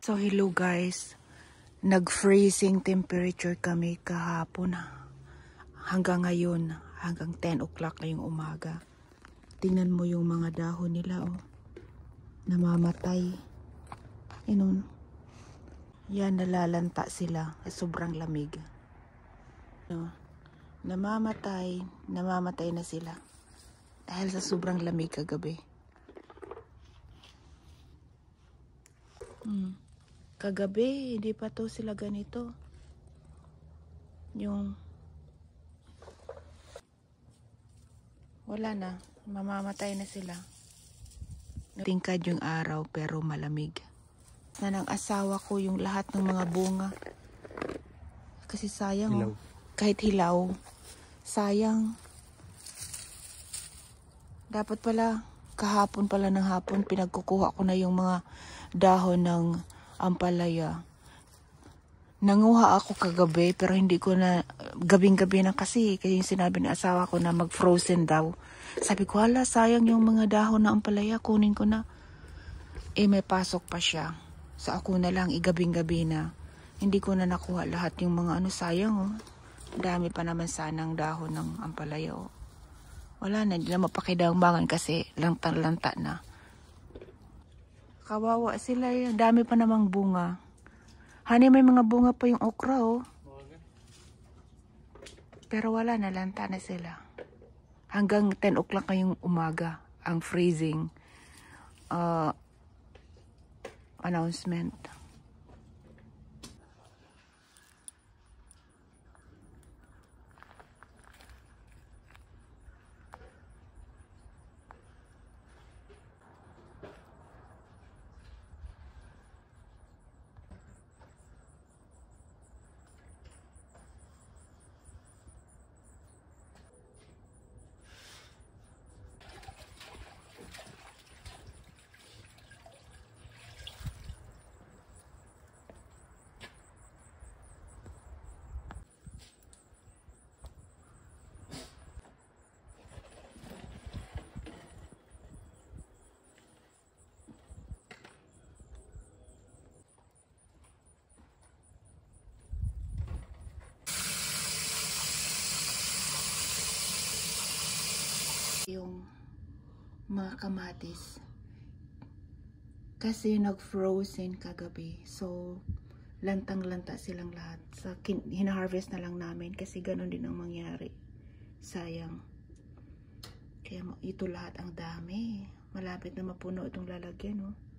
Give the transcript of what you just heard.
So hello guys, nag-freezing temperature kami kahapon hanggang ngayon, hanggang 10 o'clock ngayong umaga. Tingnan mo yung mga dahon nila, oh, namamatay. Inun. Yan, nalalanta sila sa sobrang lamig. No, namamatay na sila dahil sa sobrang lamig kagabi. Kagabi, hindi pa to sila ganito. Yung wala na, mamamatay na sila. Tingkad yung araw pero malamig. Na ng asawa ko yung lahat ng mga bunga. Kasi sayang, oh, kahit hilaw. Sayang. Dapat pala, kahapon pala ng hapon, pinagkukuha ko na yung mga dahon ng ampalaya. Nanguha ako kagabi pero hindi ko na, gabing-gabi na kasi yung sinabi ng asawa ko na mag-frozen daw. Sabi ko, hala, sayang yung mga dahon ng ampalaya, kunin ko na. Eh, may pasok pa siya. So ako na lang, igabing-gabi na. Hindi ko na nakuha lahat yung mga sayang, oh. Dami pa naman sanang dahon ng ampalaya, oh. Wala na, hindi na mapakidambangan kasi lanta-lanta na. Kawawa sila, eh. Dami pa namang bunga. Hani, may mga bunga pa yung okra, oh. Pero wala na, lanta na sila. Hanggang 10 o'clock ngayong umaga, ang freezing announcement. Yung mga kamatis kasi nag-frozen kagabi, so lantang-lanta silang lahat. Sa hina-harvest na lang namin kasi ganun din ang mangyari. Sayang. Kaya ito lahat ang dami. Malapit na mapuno itong lalagyan, oh.